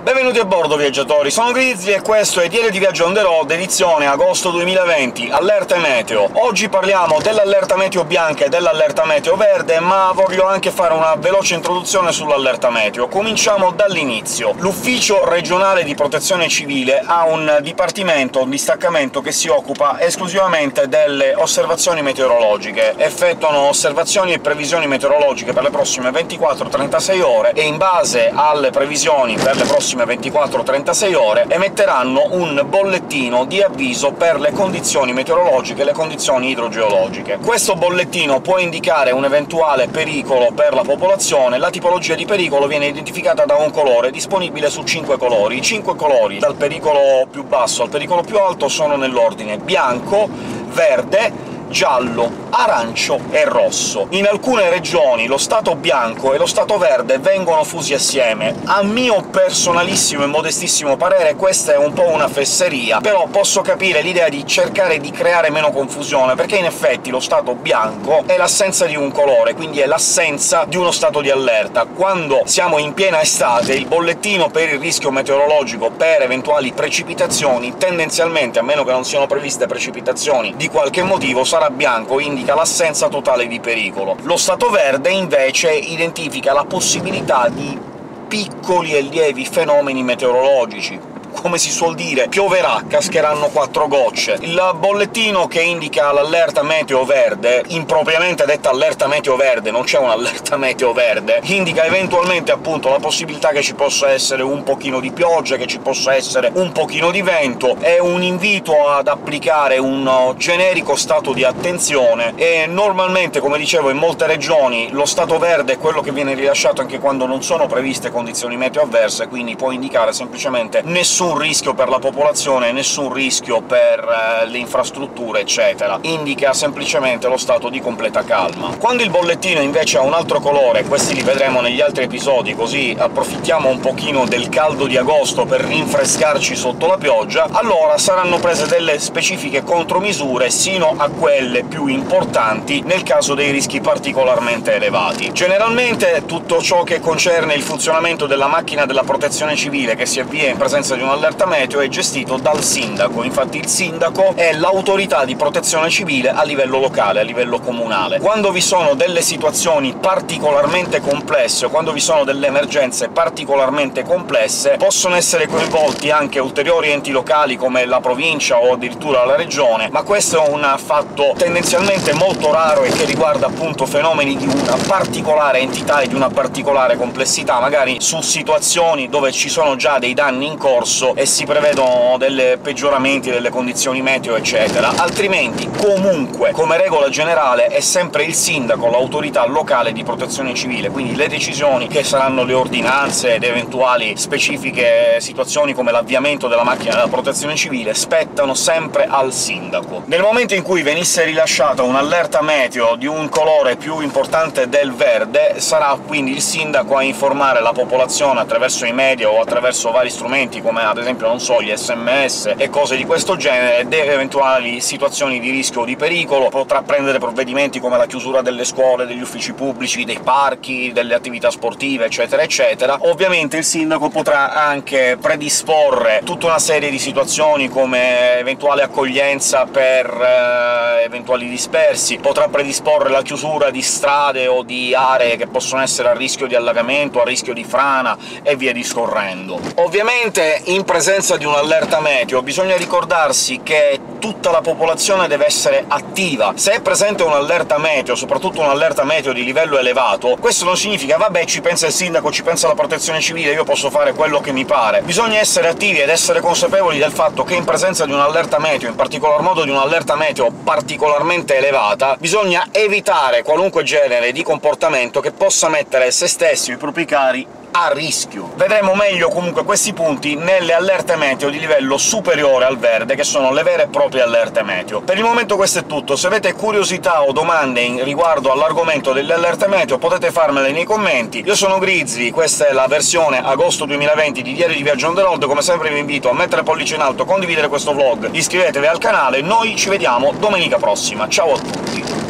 Benvenuti a bordo, viaggiatori! Sono Grizzly e questo è Diario di Viaggio on the road, edizione agosto 2020, allerte meteo. Oggi parliamo dell'allerta meteo bianca e dell'allerta meteo verde, ma voglio anche fare una veloce introduzione sull'allerta meteo. Cominciamo dall'inizio. L'Ufficio regionale di protezione civile ha un dipartimento, un distaccamento che si occupa esclusivamente delle osservazioni meteorologiche. Effettuano osservazioni e previsioni meteorologiche per le prossime 24-36 ore e in base alle previsioni per le prossime 24-36 ore emetteranno un bollettino di avviso per le condizioni meteorologiche e le condizioni idrogeologiche. Questo bollettino può indicare un eventuale pericolo per la popolazione. La tipologia di pericolo viene identificata da un colore, disponibile su 5 colori. I 5 colori, dal pericolo più basso al pericolo più alto, sono nell'ordine bianco, verde, giallo, arancio e rosso. In alcune regioni lo stato bianco e lo stato verde vengono fusi assieme. A mio personalissimo e modestissimo parere questa è un po' una fesseria, però posso capire l'idea di cercare di creare meno confusione, perché in effetti lo stato bianco è l'assenza di un colore, quindi è l'assenza di uno stato di allerta. Quando siamo in piena estate, il bollettino per il rischio meteorologico per eventuali precipitazioni, tendenzialmente, a meno che non siano previste precipitazioni di qualche motivo, sarà bianco, indica l'assenza totale di pericolo. Lo stato verde, invece, identifica la possibilità di piccoli e lievi fenomeni meteorologici. Come si suol dire, pioverà, cascheranno 4 gocce. Il bollettino che indica l'allerta meteo verde, impropriamente detta allerta meteo verde, non c'è un'allerta meteo verde, indica eventualmente appunto la possibilità che ci possa essere un pochino di pioggia, che ci possa essere un pochino di vento. È un invito ad applicare un generico stato di attenzione, e normalmente, come dicevo, in molte regioni lo stato verde è quello che viene rilasciato anche quando non sono previste condizioni meteo avverse, quindi può indicare semplicemente nessun rischio per la popolazione, nessun rischio per le infrastrutture, eccetera. Indica semplicemente lo stato di completa calma. Quando il bollettino invece ha un altro colore, questi li vedremo negli altri episodi, così approfittiamo un pochino del caldo di agosto per rinfrescarci sotto la pioggia, allora saranno prese delle specifiche contromisure, sino a quelle più importanti nel caso dei rischi particolarmente elevati. Generalmente tutto ciò che concerne il funzionamento della macchina della protezione civile che si avvia in presenza di un'allerta meteo è gestito dal sindaco. Infatti il sindaco è l'autorità di protezione civile a livello locale, a livello comunale. Quando vi sono delle situazioni particolarmente complesse, o quando vi sono delle emergenze particolarmente complesse, possono essere coinvolti anche ulteriori enti locali come la provincia o addirittura la regione, ma questo è un fatto tendenzialmente molto raro e che riguarda appunto fenomeni di una particolare entità e di una particolare complessità, magari su situazioni dove ci sono già dei danni in corso e si prevedono dei peggioramenti delle condizioni meteo, eccetera. Altrimenti, comunque, come regola generale, è sempre il sindaco l'autorità locale di protezione civile, quindi le decisioni, che saranno le ordinanze ed eventuali specifiche situazioni come l'avviamento della macchina della protezione civile, spettano sempre al sindaco. Nel momento in cui venisse rilasciata un'allerta meteo di un colore più importante del verde, sarà quindi il sindaco a informare la popolazione attraverso i media o attraverso vari strumenti come ad esempio, non so, gli SMS e cose di questo genere, delle eventuali situazioni di rischio o di pericolo. Potrà prendere provvedimenti come la chiusura delle scuole, degli uffici pubblici, dei parchi, delle attività sportive, eccetera eccetera. Ovviamente il sindaco potrà anche predisporre tutta una serie di situazioni come eventuale accoglienza per eventuali dispersi, potrà predisporre la chiusura di strade o di aree che possono essere a rischio di allagamento, a rischio di frana, e via discorrendo. Ovviamente in presenza di un'allerta meteo bisogna ricordarsi che tutta la popolazione deve essere attiva. Se è presente un'allerta meteo, soprattutto un'allerta meteo di livello elevato, questo non significa «vabbè, ci pensa il sindaco, ci pensa la protezione civile, io posso fare quello che mi pare». Bisogna essere attivi ed essere consapevoli del fatto che in presenza di un'allerta meteo, in particolar modo di un'allerta meteo particolarmente elevata, bisogna evitare qualunque genere di comportamento che possa mettere se stessi o i propri cari a rischio. Vedremo meglio comunque questi punti nelle allerte meteo di livello superiore al verde, che sono le vere e proprie allerte meteo. Per il momento questo è tutto. Se avete curiosità o domande in riguardo all'argomento delle allerte meteo potete farmele nei commenti. Io sono Grizzly, questa è la versione agosto 2020 di Diario di Viaggio on the road. Come sempre vi invito a mettere pollice in alto, condividere questo vlog, iscrivetevi al canale, noi ci vediamo domenica prossima. Ciao a tutti!